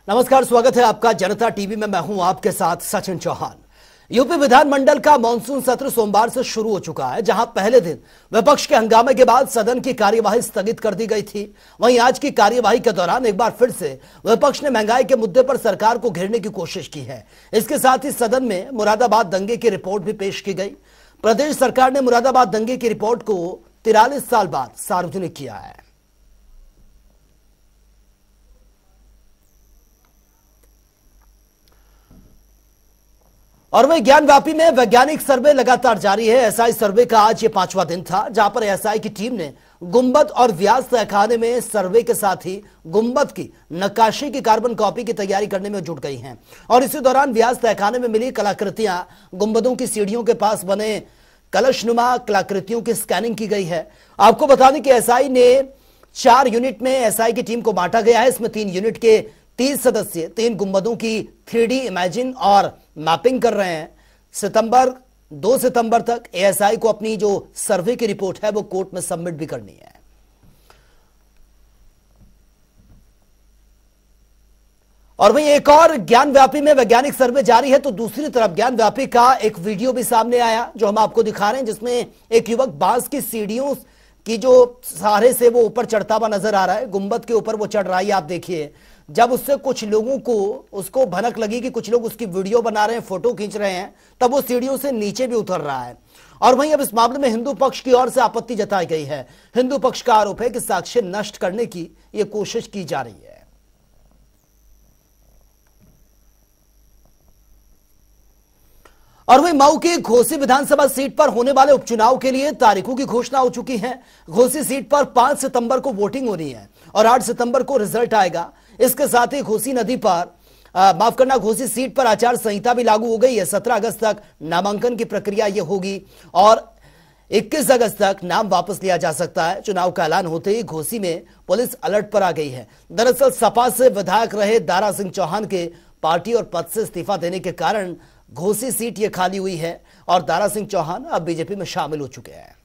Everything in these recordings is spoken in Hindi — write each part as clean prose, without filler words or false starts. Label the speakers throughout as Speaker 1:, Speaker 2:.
Speaker 1: नमस्कार, स्वागत है आपका जनता टीवी में। मैं हूं आपके साथ सचिन चौहान। यूपी विधानमंडल का मानसून सत्र सोमवार से शुरू हो चुका है, जहां पहले दिन विपक्ष के हंगामे के बाद सदन की कार्यवाही स्थगित कर दी गई थी। वहीं आज की कार्यवाही के दौरान एक बार फिर से विपक्ष ने महंगाई के मुद्दे पर सरकार को घेरने की कोशिश की है। इसके साथ ही सदन में मुरादाबाद दंगे की रिपोर्ट भी पेश की गई। प्रदेश सरकार ने मुरादाबाद दंगे की रिपोर्ट को 43 साल बाद सार्वजनिक किया है। और वही ज्ञानव्यापी में वैज्ञानिक सर्वे लगातार जारी है। एसआई सर्वे का आज ये 5वां दिन था, जहां पर एसआई की टीम ने गुंबद और व्यास तहखाने में सर्वे के साथ ही गुंबद की नक्काशी की कार्बन कॉपी की तैयारी करने में जुट गई हैं। और इसी दौरान व्यास तहखाने में मिली कलाकृतियां, गुंबदों की सीढ़ियों के पास बने कलशनुमा कलाकृतियों की स्कैनिंग की गई है। आपको बता दें कि एसआई ने 4 यूनिट में एसआई की टीम को बांटा गया है। इसमें 3 यूनिट के 30 सदस्य 3 गुंबदों की 3D इमेजिन और मैपिंग कर रहे हैं। 2 सितंबर तक एएसआई को अपनी जो सर्वे की रिपोर्ट है वो कोर्ट में सबमिट भी करनी है। और वहीं एक और ज्ञानव्यापी में वैज्ञानिक सर्वे जारी है, तो दूसरी तरफ ज्ञानव्यापी का एक वीडियो भी सामने आया जो हम आपको दिखा रहे हैं, जिसमें एक युवक बांस की सीढ़ियों की जो सहारे से वो ऊपर चढ़ता हुआ नजर आ रहा है। गुंबद के ऊपर वो चढ़ रहा है। आप देखिए, जब उससे कुछ लोगों को उसको भनक लगी कि कुछ लोग उसकी वीडियो बना रहे हैं, फोटो खींच रहे हैं, तब वो सीढ़ियों से नीचे भी उतर रहा है। और वहीं अब इस मामले में हिंदू पक्ष की ओर से आपत्ति जताई गई है। हिंदू पक्ष का आरोप है कि साक्ष्य नष्ट करने की यह कोशिश की जा रही है। और वही मऊ की घोसी विधानसभा सीट पर होने वाले उपचुनाव के लिए तारीखों की घोषणा हो चुकी है। घोसी सीट पर 5 सितंबर को वोटिंग होनी है और 8 सितंबर को रिजल्ट आएगा। इसके साथ ही घोसी नदी पर घोसी सीट पर आचार संहिता भी लागू हो गई है। 17 अगस्त तक नामांकन की प्रक्रिया यह होगी और 21 अगस्त तक नाम वापस लिया जा सकता है। चुनाव का ऐलान होते ही घोसी में पुलिस अलर्ट पर आ गई है। दरअसल सपा से विधायक रहे दारा सिंह चौहान के पार्टी और पद से इस्तीफा देने के कारण घोसी सीट ये खाली हुई है और दारा सिंह चौहान अब बीजेपी में शामिल हो चुके हैं।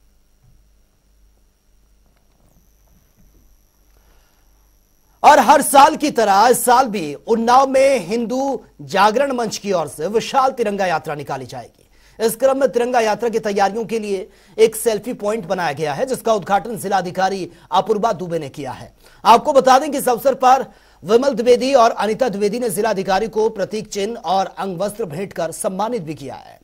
Speaker 1: और हर साल की तरह इस साल भी उन्नाव में हिंदू जागरण मंच की ओर से विशाल तिरंगा यात्रा निकाली जाएगी। इस क्रम में तिरंगा यात्रा की तैयारियों के लिए एक सेल्फी पॉइंट बनाया गया है, जिसका उद्घाटन जिलाधिकारी अपूर्वा दुबे ने किया है। आपको बता दें कि इस अवसर पर विमल द्विवेदी और अनिता द्विवेदी ने जिलाधिकारी को प्रतीक चिन्ह और अंग वस्त्र भेंट कर सम्मानित भी किया है।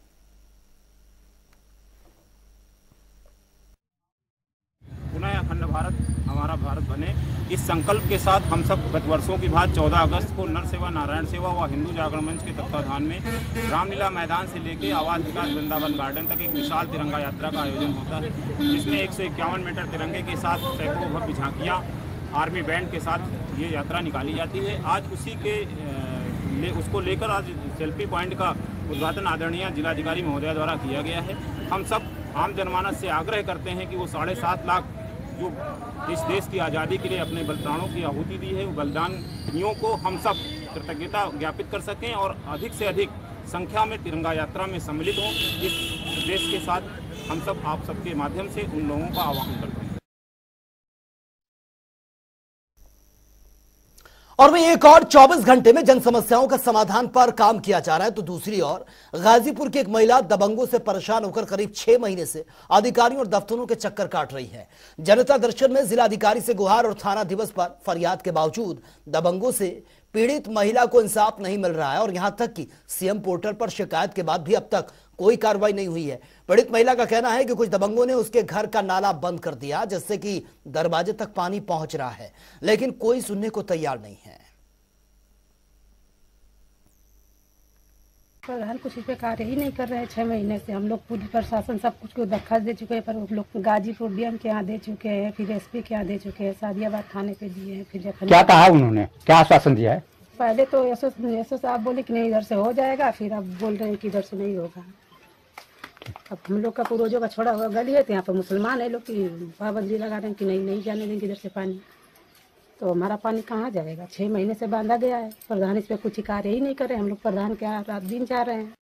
Speaker 2: पुनः अखंड भारत हमारा भारत बने, इस संकल्प के साथ हम सब गत वर्षों की भांति 14 अगस्त को नर सेवा, नारायण सेवा व हिंदू जागरण मंच के तत्वाधान में रामलीला मैदान से लेकर आवास विकास वृंदावन गार्डन तक एक विशाल तिरंगा यात्रा का आयोजन होता है, जिसमें 151 मीटर तिरंगे के साथ सैकड़ों भव्य झांकियाँ आर्मी बैंड के साथ ये यात्रा निकाली जाती है। आज उसी के उसको लेकर आज सेल्फी पॉइंट का उद्घाटन आदरणीय जिलाधिकारी महोदया द्वारा किया गया है। हम सब आम जनमानस से आग्रह करते हैं कि वो 7.5 लाख जो इस देश की आज़ादी के लिए अपने बलिदानों की आहुति दी है, वो बलिदानियों को हम सब कृतज्ञता ज्ञापित कर सकें और अधिक से अधिक संख्या में तिरंगा यात्रा में सम्मिलित हों। इस देश के साथ हम सब आप सबके माध्यम से उन लोगों का आह्वान करते हैं।
Speaker 1: और वहीं एक और 24 घंटे में जन समस्याओं का समाधान पर काम किया जा रहा है, तो दूसरी ओर गाजीपुर की एक महिला दबंगों से परेशान होकर करीब 6 महीने से अधिकारियों और दफ्तरों के चक्कर काट रही है। जनता दर्शन में जिलाधिकारी से गुहार और थाना दिवस पर फरियाद के बावजूद दबंगों से पीड़ित महिला को इंसाफ नहीं मिल रहा है और यहां तक कि सीएम पोर्टल पर शिकायत के बाद भी अब तक कोई कार्रवाई नहीं हुई है। पीड़ित महिला का कहना है कि कुछ दबंगों ने उसके घर का नाला बंद कर दिया, जिससे कि दरवाजे तक पानी पहुंच रहा है, लेकिन कोई सुनने को तैयार नहीं है।
Speaker 3: प्रधान कुछ इस पे कार्य ही नहीं कर रहे हैं। 6 महीने से हम लोग पुलिस प्रशासन सब कुछ को दरखास्त दे चुके हैं, पर वो लोग गाजीपुर डीएम के यहाँ दे चुके हैं, फिर एसपी के यहाँ दे चुके हैं, सादियाबाद थाने पे दिए हैं। फिर
Speaker 4: क्या कहा उन्होंने, क्या आश्वासन दिया है?
Speaker 3: पहले तो एसओ साहब बोले कि नहीं इधर से हो जाएगा, फिर अब बोल रहे हैं कि इधर से नहीं होगा। अब हम लोग का पूर्वजों का छोड़ा हुआ गली है, तो यहाँ पर मुसलमान है लोग की पाबंदी लगा रहे हैं कि नहीं जाने देंगे इधर से पानी। तो हमारा पानी कहाँ जाएगा? 6 महीने से बांधा गया है। प्रधान इस पर कुछ कार्य ही नहीं करे। हम लोग प्रधान के रात दिन जा रहे हैं।